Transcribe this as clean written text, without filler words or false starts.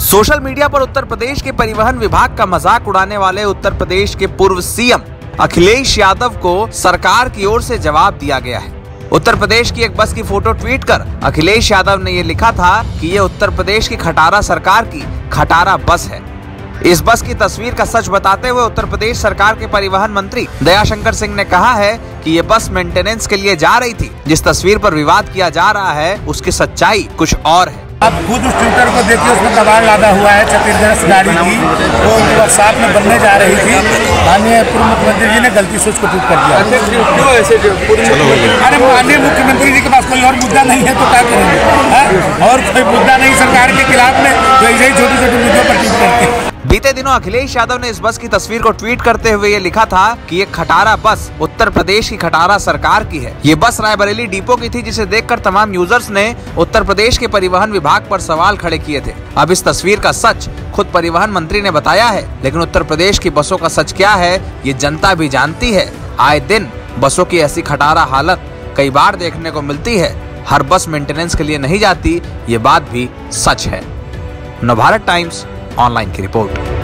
Social media पर उत्तर प्रदेश के परिवहन विभाग का मजाक उड़ाने वाले उत्तर प्रदेश के पूर्व सीएम अखिलेश यादव को सरकार की ओर से जवाब दिया गया है। उत्तर प्रदेश की एक बस की फोटो ट्वीट कर अखिलेश यादव ने ये लिखा था कि ये उत्तर प्रदेश की खटारा सरकार की खटारा बस है। इस बस की तस्वीर का सच बताते हुए उत्तर प्रदेश सरकार के परिवहन मंत्री दयाशंकर सिंह ने कहा है कि ये बस मेंटेनेंस के लिए जा रही थी। जिस तस्वीर पर विवाद किया जा रहा है उसकी सच्चाई कुछ और है। आप खुद उस ट्विटर को देखिए, उसमें कबाड़ लादा हुआ है। छत्तीसगढ़ गाड़ी थी वो बरसात में बनने जा रही थी। माननीय पूर्व मुख्यमंत्री जी ने गलती से उसको ट्वीट कर दिया। क्यों ऐसे? अरे माननीय मुख्यमंत्री जी के पास कोई और मुद्दा नहीं है तो क्या करेंगे? और कोई मुद्दा नहीं सरकार के खिलाफ में तो ऐसे ही छोटे छोटे मुद्दों पर ट्वीट करते हैं। बीते दिनों अखिलेश यादव ने इस बस की तस्वीर को ट्वीट करते हुए ये लिखा था कि ये खटारा बस उत्तर प्रदेश की खटारा सरकार की है। ये बस रायबरेली डिपो की थी, जिसे देखकर तमाम यूजर्स ने उत्तर प्रदेश के परिवहन विभाग पर सवाल खड़े किए थे। अब इस तस्वीर का सच खुद परिवहन मंत्री ने बताया है, लेकिन उत्तर प्रदेश की बसों का सच क्या है ये जनता भी जानती है। आए दिन बसों की ऐसी खटारा हालत कई बार देखने को मिलती है। हर बस मेंटेनेंस के लिए नहीं जाती, ये बात भी सच है। नवभारत टाइम्स ऑनलाइन की रिपोर्ट।